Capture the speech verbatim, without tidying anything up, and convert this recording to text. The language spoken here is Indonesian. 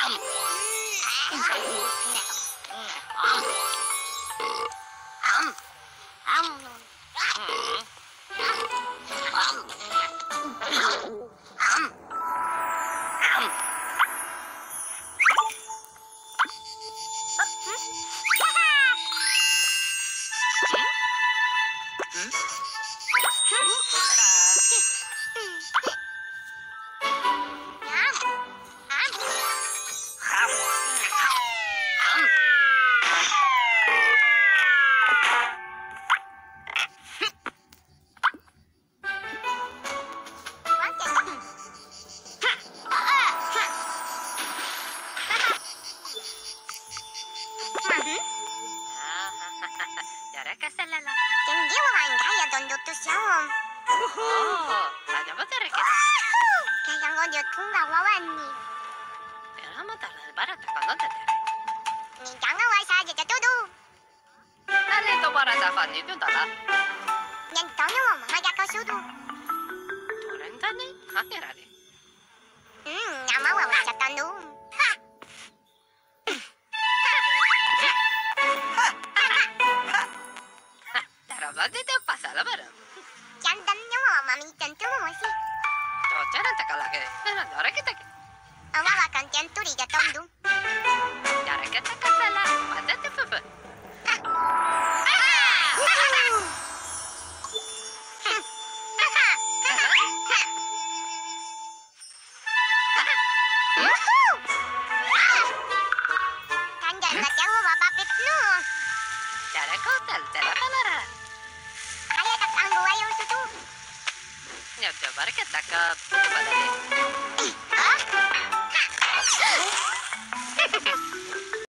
Oh, 사자가 되겠다. 개경어dio 통과 와왔니? 내가 달라 바라다 건너다. 니장아 와서 아직 저도. 나는 또 바라다 fan니 또 달라. 난 떠나와 마마가 수도. 도렌다니 하테라리. 음, 나마와 와셨단도. Tarabate te pasa la bara. Jantan nyawa mami tentu masih. Cocok tak lagi. Nah, dora kita. Awawa kan tenturi jatong du. Dora kita kasala. Pada te papa. Kanjan ngatyawa babapit no. Dora kau tel tel balara. Kaya tak anggo ayo sutu. Ya coba kita ke pada deh. Ah?